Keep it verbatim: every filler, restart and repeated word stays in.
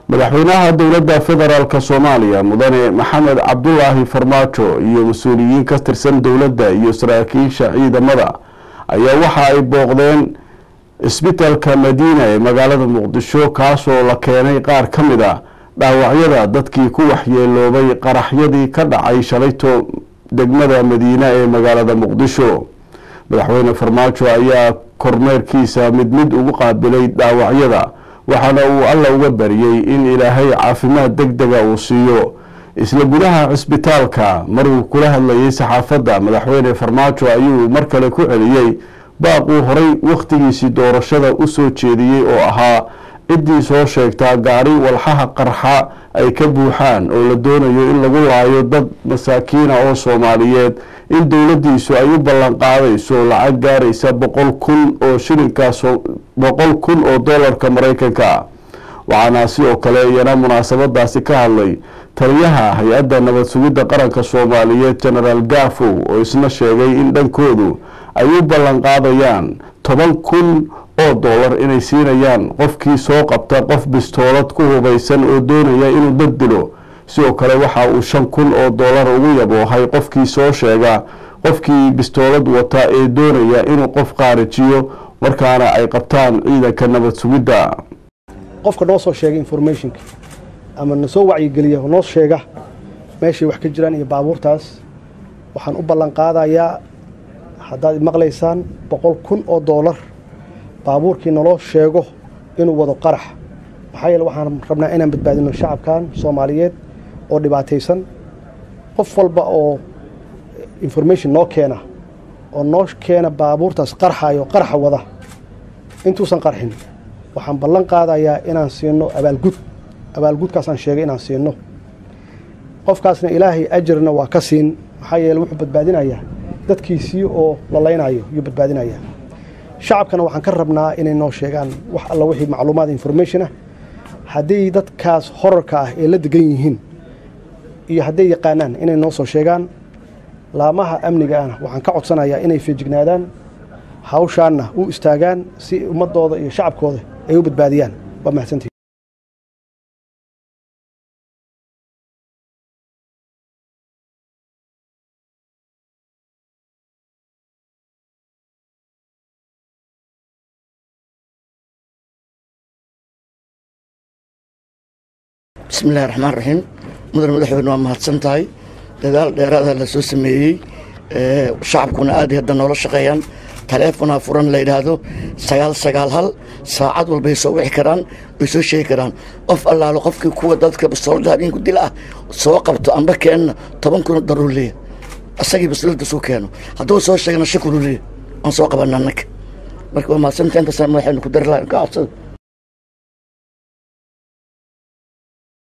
madaxweynaha dowladda federaalka Soomaaliya mudane Maxamed Cabdullaahi Farmaajo iyo mas'uuliyiin ka tirsan dowladda iyo saraakiisha ciidamada ayaa waxa ay booqdeen isbitaalka Madiina ee magaalada Muqdisho kaasoo la keenay qaar ka mid ah dhaawacyada dadkii ku waxyeeloobay qaraxyadii ka dhacay shalayto degmada Madiina ee magaalada Muqdisho. madaxweyne Farmaajo ayaa kormeerkiisa mid mid ugu qaabilay dhaawacyada waxaana uu alla uga bariyay in Ilaahay caafimaad degdeg ah uu siiyo. isla gudaha isbitaalka maruu kula hadlayay saxaafadda madaxweyne Farmaajo ayuu mar kale ku celiyay baaq uu horay waqtigiisii doorashada u soo jeediyay oo ahaa cidii soo sheegta gaari walxaha qarxa ay ka buuxaan oo la doonayo in lagu laayo dad masaakiin oo Soomaaliyeed in dawladdiisu ay u ballan qaadayso lacag gaaraysa boqol kun oo shilinka boqol kun oo dollarka Mareykanka. waxaana sidoo kale yana munaasabadaasi ka hadlay taliyaha hay'adda nabad sugidda qaranka Soomaaliyeed General Gafo oo isna sheegay in dhankoodu ay u ballan qaadayaan toban kun oo dollar inay siinayaan qofkii soo qabta qof bistoolad ku hubaysan oo doonaya inuu dad dilo. sidoo kale waxa uu shan kun oo dollar ugu yaboohay qofkii soo sheega qofkii bistoolad wata ee doonaya inuu qof qaarijiyo markaana ay qabtaan ciidanka nabad sugidda. qofka noo soo sheegay informationka ama na soo wacyi geliya noo sheega meeshii wax ka jiraan iyo baabuurtaas waxaan u ballan qaadayaa haddaad maqlaysaan boqol kun oo dollar baabuurkii naloo sheego inuu wado qarax. maxaa yeele waxaan rabnaa inaan badbaadino shacabkan Soomaaliyeed oo dhibaataysan. qof walba oo information noo keena oo noo keena baabuurtaas qarxayo qaraxa wada intuusan qarxin waxaan ballan qaadayaa inaan siino abaalgud abaalgudkaas aan sheegay inaan siino qofkaasna Ilaahay ajirna waa ka siin. maxaa yeele wuxuu badbaadinayaa dadkiisii oo la leynayo iyo badbaadinaya shacabkana waxaan ka rabnaa inay noo sheegaan wax alla wixii macluumaad information ah haddii dadkaas horarka ah ee la degan yihiin iyo haddii yaqaanaan inay noo soo sheegaan. laamaha amniga ah waxaan ka codsanayaa inay feejignaadaan hawshaana u istaagaan si ummadooda iyo shacabkooda ay u badbaadiyaan. waa mahadsantihiin. بسم الله الرحمن الرحيم. مدن مدحونا waa mahadsan tahay dadaal dheeraad ah la soo sameeyay ee shacabkuna aad hadda nolol shaqeeyaan telefoona furan la yiraahdo sagaal sagaal hal saacad walba ay soo wixi karaan ay soo sheegi karaan qof allaalo qofkii kuwa dadka bistoolada habeenku dil ah soo qabto amba keen toban kun daruuliye asagii bistoolada soo keeno hadduu soo sheegna shakuru leeyahay aan soo qabanaa marka waa mahadsan tahay inta saan waxaynu ku dar lahayn ka codsada